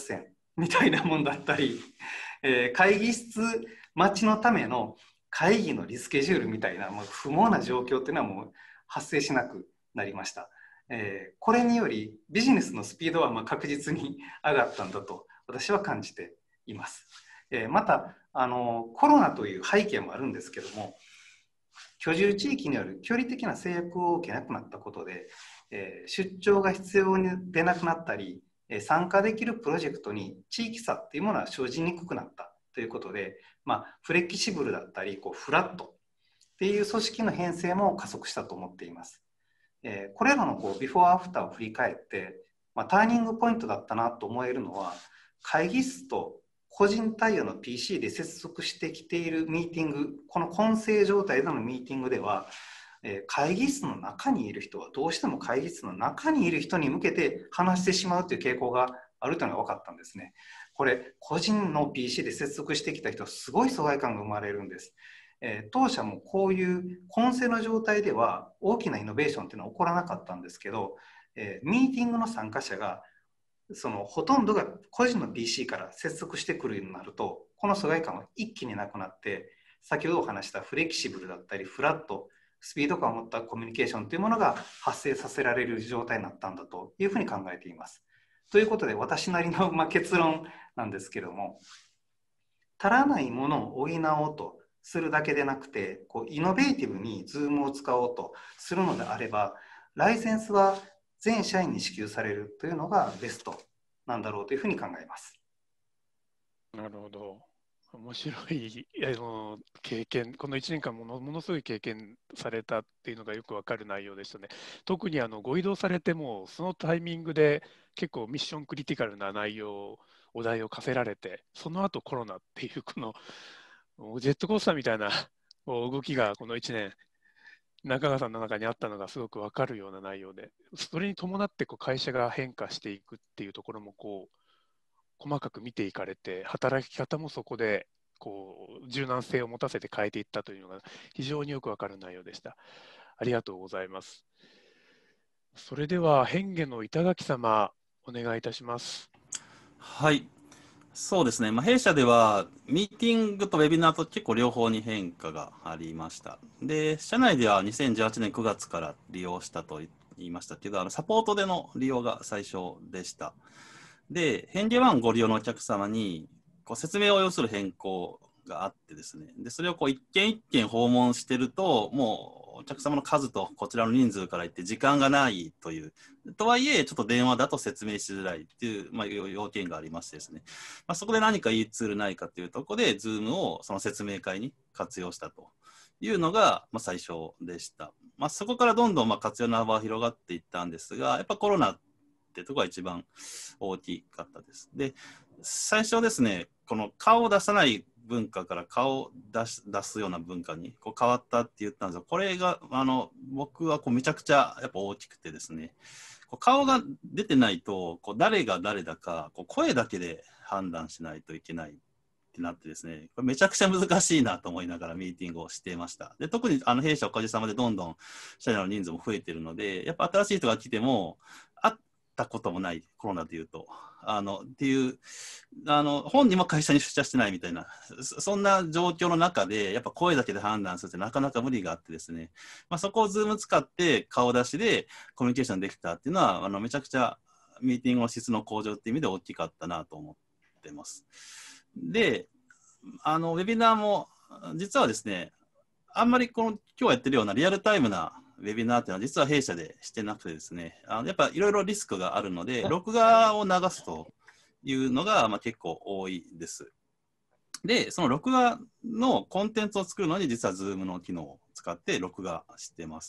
みたいなもんだったり、えー、会議室待ちのための会議のリスケジュールみたいなもう不毛な状況っていうのはもう発生しなくなりました。えー、これによりビジネスのスピードはまあ確実に上がったんだと私は感じています。えー、またあのコロナという背景もあるんですけども、居住地域による距離的な制約を受けなくなったことで、えー、出張が必要に出なくなったり、えー、参加できるプロジェクトに地域差っていうものは生じにくくなったということで、まあ、フレキシブルだったりこうフラットっていう組織の編成も加速したと思っています。えー、これらのこうビフォーアフターを振り返って、まあ、ターニングポイントだったなと思えるのは、会議室と個人対応の ピーシー で接続してきているミーティング、この混成状態でのミーティングでは、えー、会議室の中にいる人はどうしても会議室の中にいる人に向けて話してしまうという傾向があるというのが分かったんですね。これ個人の ピーシー で接続してきた人はすごい疎外感が生まれるんです。えー、当社もこういう混成の状態では大きなイノベーションというのは起こらなかったんですけど、えー、ミーティングの参加者がそのほとんどが個人の ピーシー から接続してくるようになると、この疎外感は一気になくなって、先ほどお話したフレキシブルだったりフラット、スピード感を持ったコミュニケーションというものが発生させられる状態になったんだというふうに考えています。ということで私なりのまあ結論なんですけども、足らないものを補おうとするだけでなくて、こうイノベーティブに Zoom を使おうとするのであれば、ライセンスは全社員に支給されるというのがベストなんだろうというふうに考えます。
なるほど。面白いあの経験、このいちねんかんもの、ものすごい経験されたっていうのがよくわかる内容でしたね。特にあのご異動されても、そのタイミングで結構ミッションクリティカルな内容、お題を課せられて、その後コロナっていうこのジェットコースターみたいな動きがこのいちねん、中川さんの中にあったのがすごく分かるような内容で、それに伴ってこう会社が変化していくっていうところもこう細かく見ていかれて、働き方もそこでこう柔軟性を持たせて変えていったというのが非常によく分かる内容でした。ありがとうございます。それでは変化の板垣様、お願いいたします。
はい。そうですね、まあ、弊社ではミーティングとウェビナーと結構両方に変化がありました。で、社内ではにせんじゅうはちねんくがつから利用したと言いましたけど、あのサポートでの利用が最初でした。で、変化ワンご利用のお客様にこう説明を要する変更があってですね、でそれをこう一件一件訪問してると、もうお客様の数とこちらの人数から言って時間がないという、とはいえちょっと電話だと説明しづらいっていう、まあ、要件がありましてですね、まあ、そこで何かいいツールないかというところで Zoom をその説明会に活用したというのがまあ最初でした。まあ、そこからどんどんまあ活用の幅は広がっていったんですが、やっぱコロナってところが一番大きかったです。で、最初ですね、この顔を出さない文化から顔を出す、出すような文化にこう変わったって言ったんですが、これがあの僕はこうめちゃくちゃやっぱ大きくてですね、こう顔が出てないとこう誰が誰だかこう声だけで判断しないといけないってなってですね、これめちゃくちゃ難しいなと思いながらミーティングをしていました。で、特にあの弊社おかげさまでどんどん社内の人数も増えているので、やっぱ新しい人が来ても会ったこともないコロナでいうと。あのっていうあの本人も会社に出社してないみたいな、そんな状況の中でやっぱ声だけで判断するってなかなか無理があってですね、まあ、そこを Zoom 使って顔出しでコミュニケーションできたっていうのはあのめちゃくちゃミーティングの質の向上っていう意味で大きかったなと思ってます。で、あのウェビナーも実はですね、あんまりこの今日やってるようなリアルタイムなウェビナーっていうのは実は弊社でしてなくてですね、あのやっぱいろいろリスクがあるので、録画を流すというのがまあ結構多いです。で、その録画のコンテンツを作るのに実は Zoom の機能を使って録画してます。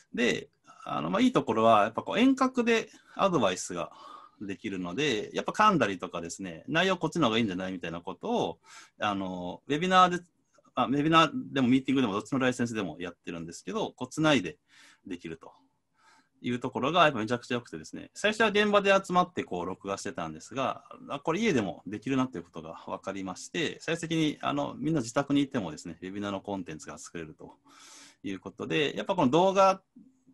で、あのまあいいところはやっぱこう遠隔でアドバイスができるので、やっぱ噛んだりとかですね、内容こっちの方がいいんじゃないみたいなことをあのウェビナーであウェビナーでもミーティングでもどっちのライセンスでもやってるんですけど、こうつないでできるというところがやっぱめちゃくちゃ良くてですね、最初は現場で集まってこう録画してたんですが、あこれ家でもできるなということが分かりまして、最終的にあのみんな自宅にいてもですね、ウェビナーのコンテンツが作れるということで、やっぱこの動画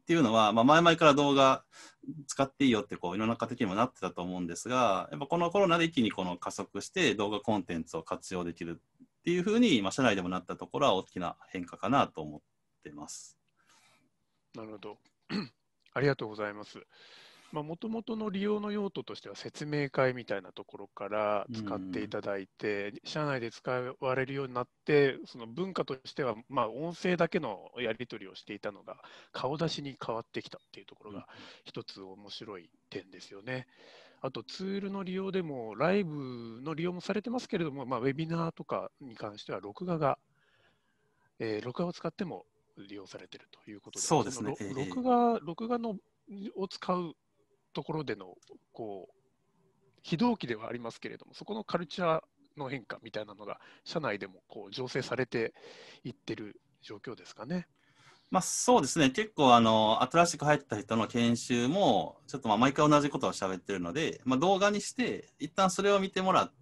っていうのは、まあ、前々から動画使っていいよってこう世の中的にもなってたと思うんですが、やっぱこのコロナで一気にこの加速して動画コンテンツを活用できるっていうふうに、まあ、社内でもなったところは大きな変化かなと思ってます。
なるほど。ありがとうございます。もともとの利用の用途としては説明会みたいなところから使っていただいて、社内で使われるようになって、その文化としては、まあ、音声だけのやり取りをしていたのが顔出しに変わってきたっていうところが一つ面白い点ですよね。あとツールの利用でもライブの利用もされてますけれども、まあ、ウェビナーとかに関しては録画が、えー、録画を使っても利用されているということで、
そうですね。
その録画、録画のを使うところでのこう非同期ではありますけれども、そこのカルチャーの変化みたいなのが社内でもこう醸成されていってる状況ですかね。
まあ、そうですね、結構あの新しく入った人の研修もちょっとまあ毎回同じことを喋ってるので、まあ、動画にして一旦それを見てもらって、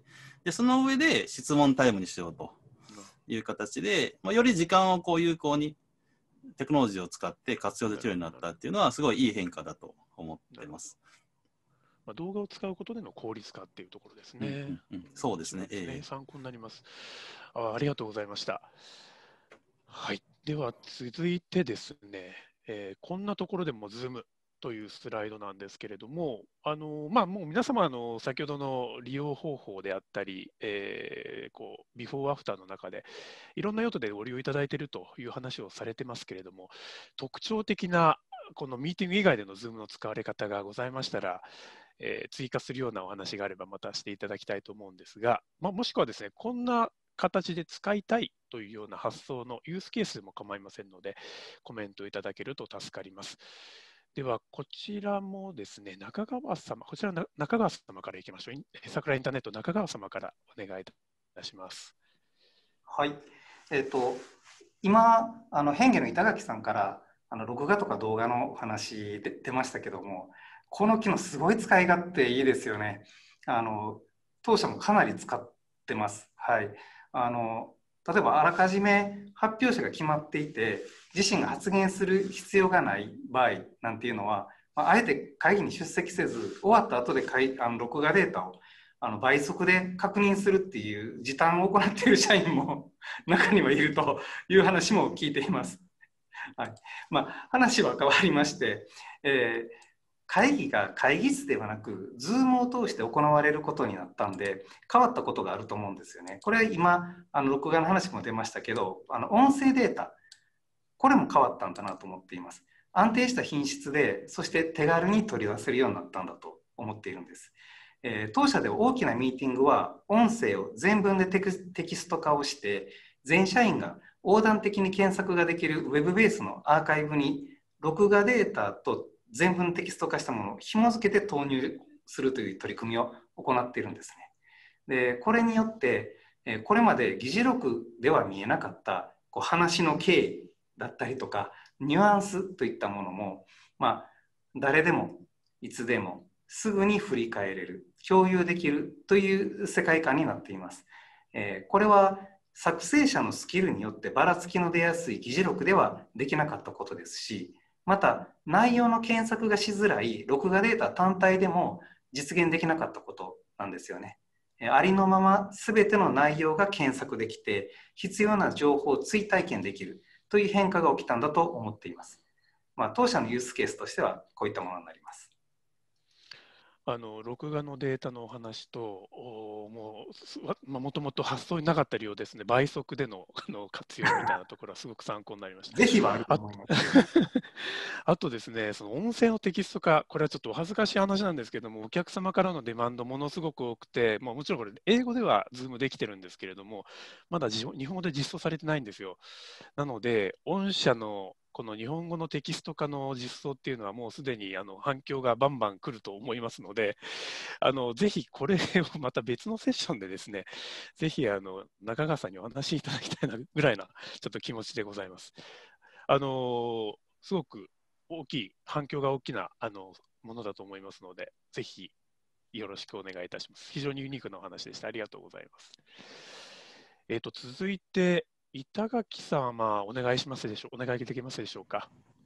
でその上で質問タイムにしようという形で、まあ、より時間をこう有効にテクノロジーを使って活用できるようになったっていうのはすごいいい変化だと思ってます。
まあ、動画を使うことでの効率化っていうところですね。
うんうんうん、そうですね。
ですね、えー、参考になります。あ。ありがとうございました。はい。では続いてですね、えー、こんなところでも Zoom というスライドなんですけれども、あのまあ、もう皆様の先ほどの利用方法であったり、えー、こうビフォーアフターの中でいろんな用途でご利用いただいているという話をされてますけれども、特徴的なこのミーティング以外での Zoom の使われ方がございましたら、えー、追加するようなお話があればまたしていただきたいと思うんですが、まあ、もしくはですね、こんな形で使いたいというような発想のユースケースでも構いませんので、コメントいただけると助かります。では、こちらもですね、中川様、こちら中川様からいきましょう。桜インターネット中川様からお願いいたします。
はい。えっと、今、あの変化の板垣さんからあの録画とか動画のお話で出ましたけども、この機能すごい使い勝手いいですよね。あの当社もかなり使ってます。はい。あの例えばあらかじめ発表者が決まっていて自身が発言する必要がない場合なんていうのは、あえて会議に出席せず終わった後であの録画データをあの倍速で確認するっていう時短を行っている社員も中にはいるという話も聞いています。はいまあ、話は変わりまして、えー、会議が会議室ではなく Zoom を通して行われることになったんで変わったことがあると思うんですよね。これは今あの録画の話も出ましたけど、あの音声データこれも変わったんだなと思っています。安定した品質でそして手軽に取り出せるようになったんだと思っているんです。えー、当社で大きなミーティングは音声を全文でテキスト化をして全社員が横断的に検索ができるウェブベースのアーカイブに録画データと全文テキスト化したものを紐付けて投入するという取り組みを行っているんですね。でこれによってこれまで議事録では見えなかったこう話の経緯だったりとかニュアンスといったものも、まあ、誰でもいつでもすぐに振り返れる共有できるという世界観になっています。えー、これは作成者のスキルによってばらつきの出やすい議事録ではできなかったことですし、また内容の検索がしづらい録画データ単体でも実現できなかったことなんですよね。ありのまま全ての内容が検索できて必要な情報を追体験できるという変化が起きたんだと思っています。まあ、当社のユースケースとしてはこういったものになります。
あの録画のデータのお話と、もうもともと発想になかったようですね、倍速でのあの活用みたいなところはすごく参考になりました。
ぜひはあると思います。
あとですね、その音声のテキスト化、これはちょっとお恥ずかしい話なんですけども、お客様からのデマンド、ものすごく多くて、まあ、もちろんこれ、英語では Zoom できてるんですけれども、まだ日本語で実装されてないんですよ。なので、御社のこの日本語のテキスト化の実装っていうのはもうすでにあの反響がバンバン来ると思いますので、あのぜひこれをまた別のセッションでですね、ぜひあの中川さんにお話しいただきたいなぐらいなちょっと気持ちでございます。あのすごく大きい反響が大きなあのものだと思いますので、ぜひよろしくお願いいたします。非常にユニークなお話でした。ありがとうございます。えーと、続いて板垣様、お願いしますでしょう。お願いできますでしょうか。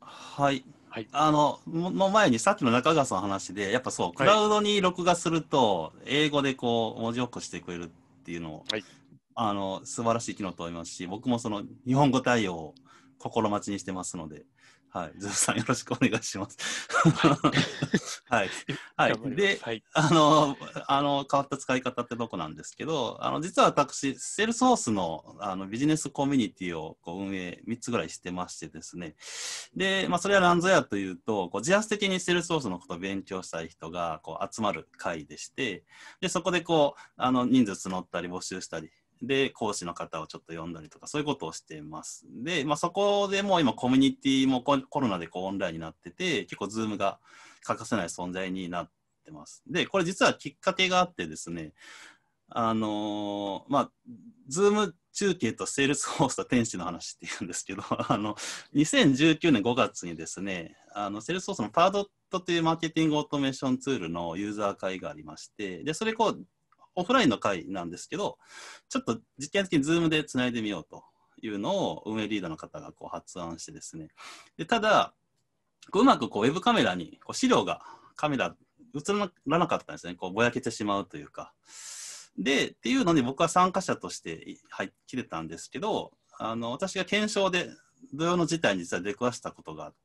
はい。
はい。
あの、の前にさっきの中川さんの話で、やっぱそう、クラウドに録画すると、英語でこう、文字起こしてくれるっていうのを、
はい、
あの、素晴らしい機能と思いますし、僕もその日本語対応を心待ちにしてますので、はい。ズーさんよろしくお願いします。はい。はい。で、
はい、
あの、あの、変わった使い方ってどこなんですけど、あの、実は私、セールスフォースのあのビジネスコミュニティをこう運営みっつぐらいしてましてですね。で、まあ、それは何ぞやというと、こう自発的にセールスフォースのことを勉強したい人がこう集まる会でして、で、そこでこう、あの、人数募ったり募集したり、で、講師の方をちょっと呼んだりとか、そういうことをしています。で、まあ、そこでもう今コミュニティもコロナでこうオンラインになってて、結構ズームが欠かせない存在になってます。で、これ実はきっかけがあってですね、あのー、まあ、ズーム中継とセールスフォースと天使の話っていうんですけど、あの、にせんじゅうきゅうねんごがつにですね、あの、セールスフォースのパードットというマーケティングオートメーションツールのユーザー会がありまして、で、それこう、オフラインの会なんですけど、ちょっと実験的にズームでつないでみようというのを運営リーダーの方がこう発案してですね。で、ただ、こううまくこうウェブカメラにこう資料がカメラ映らなかったんですね。こうぼやけてしまうというか。で、っていうのに僕は参加者として入ってきてたんですけど、あの、私が検証で同様の事態に実は出くわしたことがあって、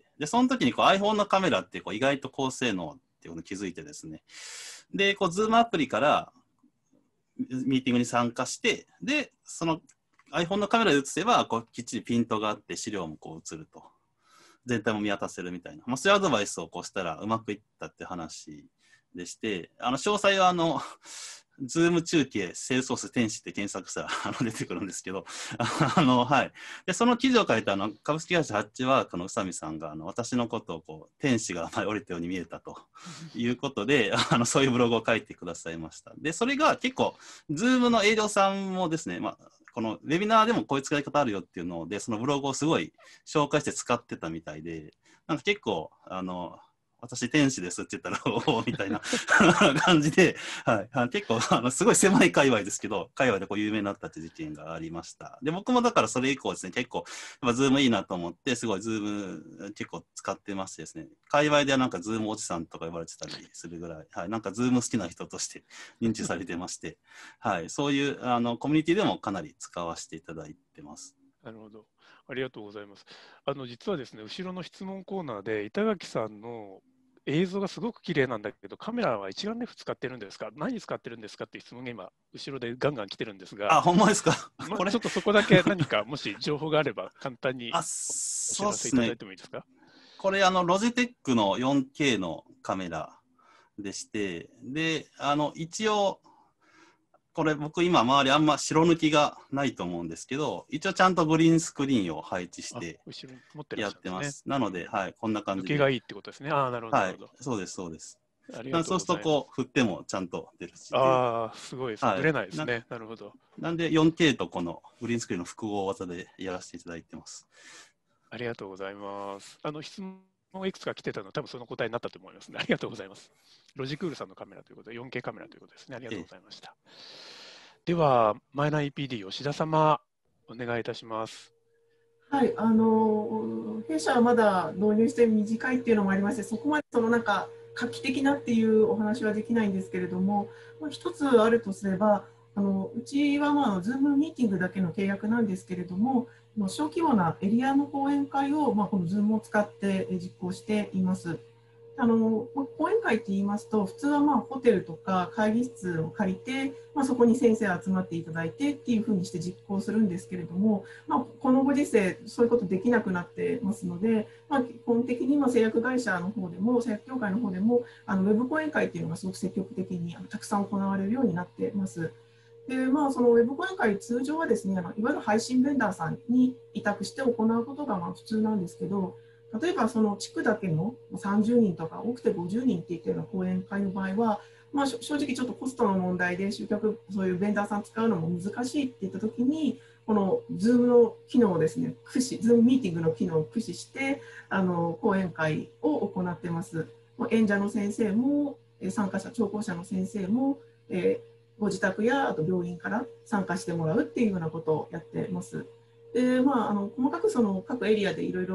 で、その時にこう iPhone のカメラってこう意外と高性能っていうのに気づいてですね。で、こう、Zoom アプリからミーティングに参加して、で、その iPhone のカメラで映せば、こう、きっちりピントがあって資料もこう映ると。全体も見渡せるみたいな。まあ、そういうアドバイスをこうしたらうまくいったって話でして、あの、詳細はあの、ズーム中継、セールスフォース天使って検索したらあの出てくるんですけど、あの、はい。で、その記事を書いたあの株式会社ハッチワークの宇佐美さんが、あの、私のことをこう、天使が降りたように見えたということで、あの、そういうブログを書いてくださいました。で、それが結構、ズームの営業さんもですね、まあ、このウェビナーでもこういう使い方あるよっていうので、そのブログをすごい紹介して使ってたみたいで、なんか結構、あの、私天使ですって言ったら、おおみたいな感じで、はい、結構あのすごい狭い界隈ですけど、界隈でこう有名になったって事件がありました。で、僕もだからそれ以降ですね、結構、やっぱズームいいなと思って、すごいズーム結構使ってましてですね、界隈ではなんかズームおじさんとか呼ばれてたりするぐらい、はい、なんかズーム好きな人として認知されてまして、はい、そういうあのコミュニティでもかなり使わせていただいてます。
なるほど。ありがとうございます。あの、実はですね、後ろの質問コーナーで、板垣さんの映像がすごく綺麗なんだけど、カメラは一眼レフ使ってるんですか、何使ってるんですかっていう質問が今、後ろでガンガン来てるんですが、
あ、ほんまですか。
ま
これ
ちょっとそこだけ何かもし情報があれば、簡単に
あ、
お知
そう
らせいただい
ですね。
てもいいですか。
これ、あの、ロジテックの よんケー のカメラでして、で、あの、一応、これ僕今周りあんま白抜きがないと思うんですけど、一応ちゃんとグリーンスクリーンを配置して
後ろに持ってら
やっ
っしゃるんですね。
てます。なので、はい、こんな感じで。
抜けがいいってことですね。ああ、なるほど、な
はい
るほど。
そうです、そうです。
ありがと
そううすると、
ございます。
こう、振ってもちゃんと出るし。
ああ、すごいです。
はい
ぶれないですね。なるほど。
なんで よんケー とこのグリーンスクリーンの複合技でやらせていただいてます。
ありがとうございます。あの質問がいくつか来てたので、多分その答えになったと思いますね。ありがとうございます。ロジクールさんのカメラということで、よんケー カメラということですね。ありがとうございました。ええ、では、マイナー イーピーディー、吉田様、お願いいたします。
はい、あの弊社はまだ導入して短いっていうのもありまして、そこまでそのなんか画期的なっていうお話はできないんですけれども、まあ、一つあるとすれば、あのうちはまあ Zoom ミーティングだけの契約なんですけれども、小規模なエリアの講演会を、まあ、この Zoom を使って実行しています。あの講演会って言いますと、普通はまあホテルとか会議室を借りて、まあ、そこに先生集まっていただいてっていうふうにして実行するんですけれども、まあ、このご時世そういうことできなくなってますので、まあ、基本的に製薬会社の方でも製薬協会の方でもあのウェブ講演会っていうのがすごく積極的にたくさん行われるようになってます。でまあ、そのウェブ講演会、通常はですね、いわゆる配信ベンダーさんに委託して行うことがまあ普通なんですけど、例えばその地区だけのさんじゅうにんとか多くてごじゅうにんっていったような講演会の場合は、まあ、正直ちょっとコストの問題で集客、そういうベンダーさん使うのも難しいっていったときに、この Zoom の機能をですね、駆使、Zoom ミーティングの機能を駆使してあの講演会を行ってます。演者の先生も参加者、聴講者の先生も、えーご自宅やあと病院から参加してもらうっていうようなことをやってます。でまあ、あの細かくその各エリアでいろいろ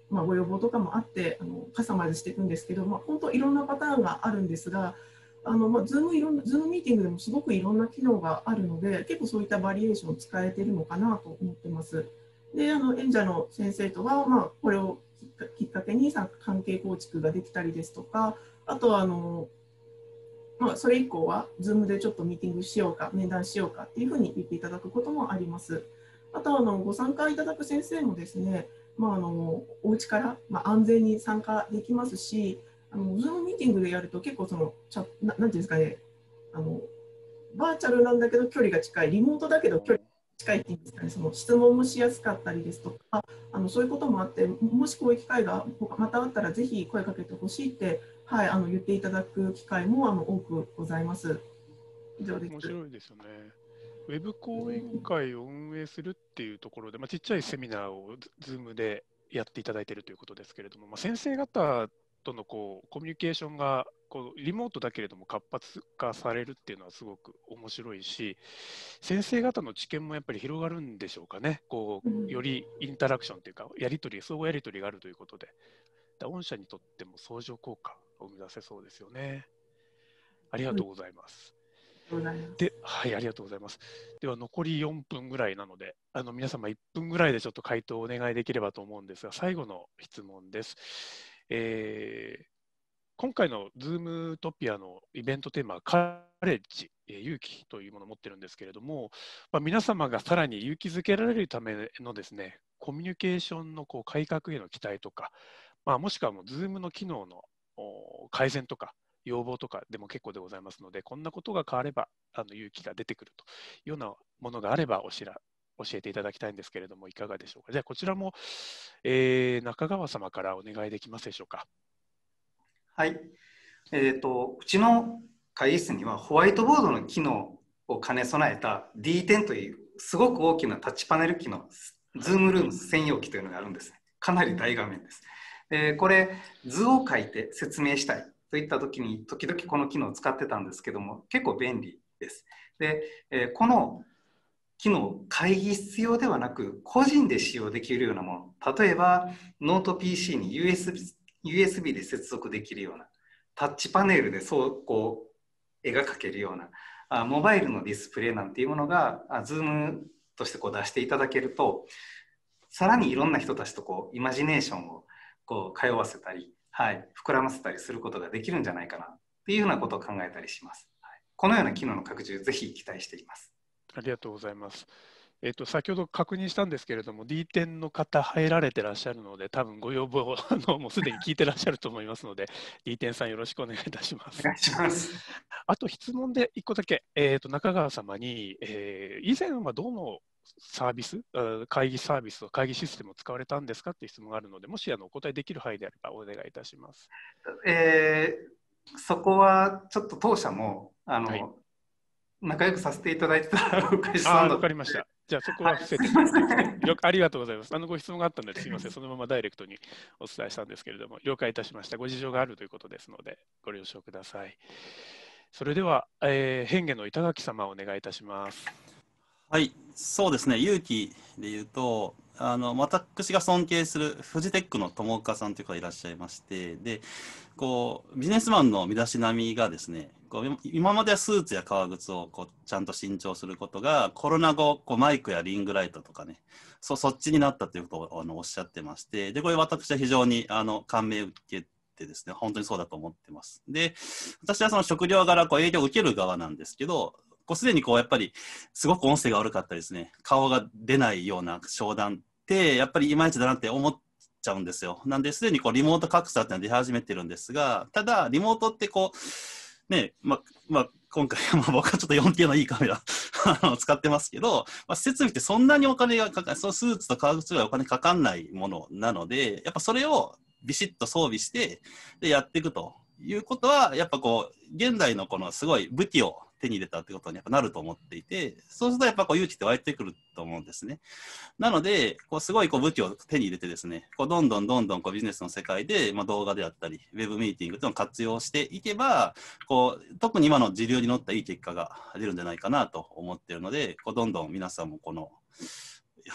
まあ、ご要望とかもあってあのカスタマイズしていくんですけど、まあ、本当いろんなパターンがあるんですが、あのまあ Zoom いろんな Zoom ミーティングでもすごくいろんな機能があるので、結構そういったバリエーションを使えているのかなと思ってます。で、あの演者の先生とは、まあ、これをきっかけに関係構築ができたりですとか、あとはあの、まあ、それ以降は Zoom でちょっとミーティングしようか、面談しようかっていうふうに言っていただくこともあります。あとはあのご参加いただく先生もですね、まあ、あのお家から、まあ、安全に参加できますし、あの Zoom ミーティングでやると結構そのチャな、なんていうんですかね、あのバーチャルなんだけど距離が近い、リモートだけど距離が近いっていうんですかね、その質問もしやすかったりですとか、あのそういうこともあって、もしこういう機会がまたあったらぜひ声かけてほしいって、はい、あの言っていただく機会もあの多くございます。以上です。
面白いですよね。ウェブ講演会を運営するっていうところで、まあ、ちっちゃいセミナーを Zoom でやっていただいているということですけれども、まあ、先生方とのこうコミュニケーションがこうリモートだけれども活発化されるっていうのはすごく面白いし、先生方の知見もやっぱり広がるんでしょうかね。こうよりインタラクションというか、やり取り、相互やり取りがあるということで、御社にとっても相乗効果を生み出せそうですよね。ありがとうございます。で、はい、ありがとうございます。では、残りよんぷんぐらいなので、あの皆様いっぷんぐらいでちょっと回答をお願いできればと思うんですが、最後の質問です。えー、今回の Zoom トピアのイベントテーマはカレッジ、勇気というものを持ってるんですけれども、まあ、皆様がさらに勇気づけられるためのですね、コミュニケーションのこう改革への期待とか、まあ、もしくはもう Zoom の機能の改善とか、要望とかでも結構でございますので、こんなことが変わればあの勇気が出てくるというようなものがあればおしら教えていただきたいんですけれども、いかがでしょうか。じゃあ、こちらも、えー、中川様からお願いできますでしょうか。
はい。えーと、うちの会議室にはホワイトボードの機能を兼ね備えた ディーテン というすごく大きなタッチパネル機能、Zoom ルーム専用機というのがあるんです。かなり大画面です。えー、これ、図を書いて説明したいといったときに、時々この機能を使ってたんですけども、結構便利です。で、えー、この機能、会議室用ではなく、個人で使用できるようなもの、例えば、ノート ピーシー に ユーエスビー、ユーエスビー で接続できるような、タッチパネルでそうこう絵が描けるような、あモバイルのディスプレイなんていうものが、あ Zoom としてこう出していただけると、さらにいろんな人たちとこうイマジネーションをこう通わせたり、はい、膨らませたりすることができるんじゃないかなっていうようなことを考えたりします。はい、このような機能の拡充、ぜひ期待しています。
ありがとうございます。えっと、先ほど確認したんですけれども、ディーテン の方入られてらっしゃるので、多分ご要望をあのもうすでに聞いてらっしゃると思いますので、ディーテン さんよろしくお願いいたします。
お願いします。
あと質問でいっこだけ、えー、と中川様に、えー、以前はどのサービス、会議サービス、会議システムを使われたんですかっていう質問があるので、もしあのお答えできる範囲であればお願いいたします。
えー、そこはちょっと当社もあの、はい、仲良くさせていただいてた会社さんだ。
わかりました。じゃあそこは伏せて、はい、よありがとうございます。あのご質問があったのですみません、そのままダイレクトにお伝えしたんですけれども、了解いたしました。ご事情があるということですので、ご了承ください。それでは、えー、変化の板垣様、お願いいたします。
はい、そうですね、勇気でいうと、あの私が尊敬するフジテックの友岡さんという方がいらっしゃいまして、でこうビジネスマンの身だしなみがですね、こう今まではスーツや革靴をこうちゃんと新調することが、コロナ後こうマイクやリングライトとかね、そそっちになったということをあのおっしゃってまして、でこれ私は非常にあの感銘を受けてですね、本当にそうだと思ってます。で私はその職業柄こう営業を受ける側なんですけど、こうすでにこうやっぱりすごく音声が悪かったりですね、顔が出ないような商談ってやっぱりいまいちだなって思ってちゃうんですよ。なんですでにこうリモート格差ってのは出始めてるんですが、ただリモートってこうね、ままあ今回まあ僕はちょっと よんケー のいいカメラを使ってますけど、まあ、設備ってそんなにお金がかか、そのスーツと革靴がお金かかんないものなので、やっぱそれをビシッと装備してでやっていくということは、やっぱこう現代のこのすごい武器を手に入れたってことにやっぱなると思っていて、そうするとやっぱこう勇気って湧いてくると思うんですね。なのでこうすごいこう武器を手に入れてですね、こうどんどんどんどんこうビジネスの世界で、まあ、動画であったりウェブミーティングというのを活用していけば、こう特に今の時流に乗ったいい結果が出るんじゃないかなと思っているので、こうどんどん皆さんもこの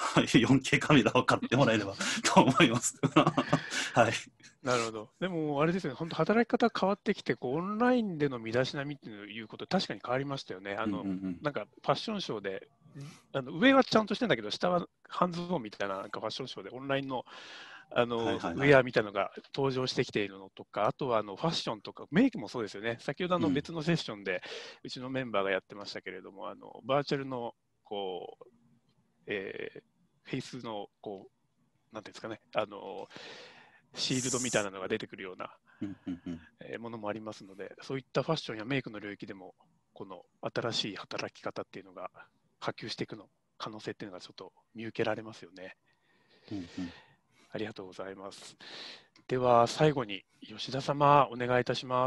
よんケー カメラを買ってもらえればと思います。はい。
なるほど。でも、あれですよね、本当、働き方変わってきて、こうオンラインでの身だしなみっていうこと、確かに変わりましたよね。あの、
うんうんうん、
なんかファッションショーで、あの上はちゃんとしてんだけど、下はハンズオンみたいな、なんかファッションショーで、オンラインのあの、はいはいはい、ウェアみたいなのが登場してきているのとか、あとはあのファッションとか、メイクもそうですよね。先ほどあの別のセッションで、うん、うちのメンバーがやってましたけれども、あのバーチャルのこう、えー、フェイスのこう、なんていうんですかね、あのシールドみたいなのが出てくるようなものもありますので、そういったファッションやメイクの領域でも、この新しい働き方っていうのが波及していくの可能性っていうのがちょっと見受けられますよね。うんうん、ありがとうございます。では最後に吉田様お願いいたします。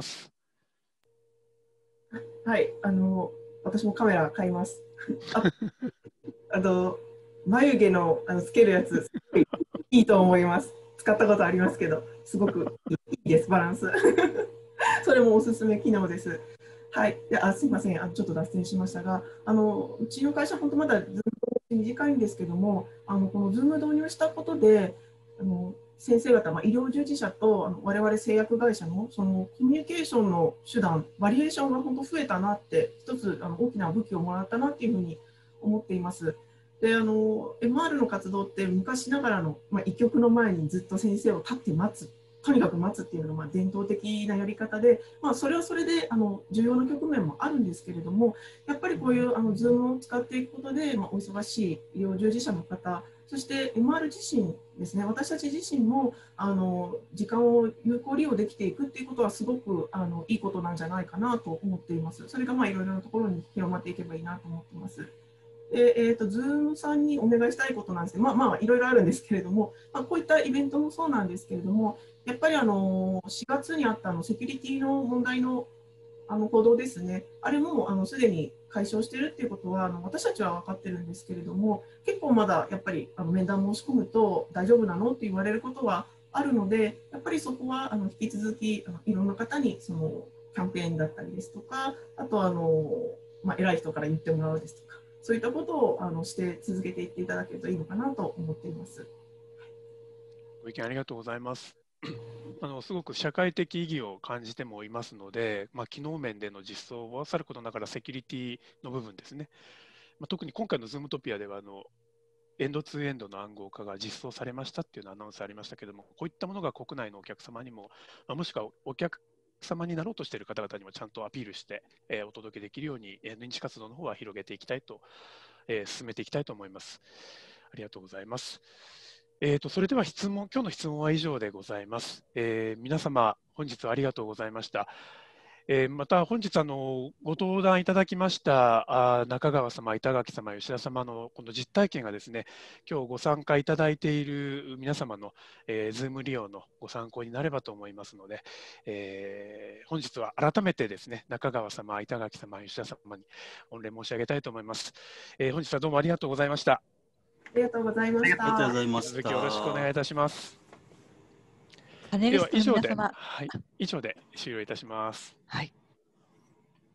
はい、あの私もカメラ買います。あ, あの眉毛のあのつけるやついいと思います。使ったことありますけど、すごくいいですバランス。それもおすすめ機能です。はい、であすいませんあの、ちょっと脱線しましたが、あのうちの会社、本当まだずっと短いんですけども、あのこの Zoom 導入したことで、あの先生方、まあ、医療従事者とあの我々製薬会社のそのコミュニケーションの手段、バリエーションが本当増えたなって、一つあの大きな武器をもらったなっていうふうに思っています。であの エムアール の活動って昔ながらの、まあ、医局の前にずっと先生を立って待つ、とにかく待つっていうのがまあ伝統的なやり方で、まあ、それはそれであの重要な局面もあるんですけれども、やっぱりこういうあの Zoom を使っていくことで、まあ、お忙しい医療従事者の方、そして エムアール 自身ですね、私たち自身もあの時間を有効利用できていくっていうことはすごくあのいいことなんじゃないかなと思っています。それがまあいろいろなところに広まっていけばいいなと思っています。でえーと、Zoom さんにお願いしたいことなんですけど、まあまあいろいろあるんですけれども、まあ、こういったイベントもそうなんですけれども、やっぱりあのしがつにあったあのセキュリティの問題のあの報道ですね、あれもあのすでに解消しているっていうことはあの私たちは分かってるんですけれども、結構まだやっぱりあの面談申し込むと大丈夫なのって言われることはあるので、やっぱりそこはあの引き続きあのいろんな方にそのキャンペーンだったりですとか、あとあの、まあ、偉い人から言ってもらうですとか、そういったことをあのして続けていっていただけるといいのかなと思っています。
ご意見ありがとうございます。あのすごく社会的意義を感じてもいますので、まあ、機能面での実装はさることながらセキュリティの部分ですね、まあ、特に今回の Zoomtopia ではあのエンドツーエンドの暗号化が実装されましたっていうのアナウンスありましたけれども、こういったものが国内のお客様にも、まあ、もしくはお客様になろうとしている方々にもちゃんとアピールして、えー、お届けできるように、えー、認知活動の方は広げていきたいと、えー、進めていきたいと思います。ありがとうございます。えーと、それでは質問、今日の質問は以上でございます。えー、皆様、本日はありがとうございました。えー、また本日あのご登壇いただきましたあ中川様、板垣様、吉田様のこの実体験がですね、今日ご参加いただいている皆様の、えー、Zoom 利用のご参考になればと思いますので、えー、本日は改めてですね、中川様、板垣様、吉田様に御礼申し上げたいと思います。えー、本日はどうもありがとうございました。
ありがとうございました。
ありがとうございました。
引き続きよろしくお願いいたします。
パネリストの皆様、
はい、以上で終了いたします。
はい。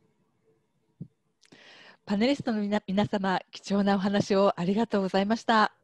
パネリストの皆様、貴重なお話をありがとうございました。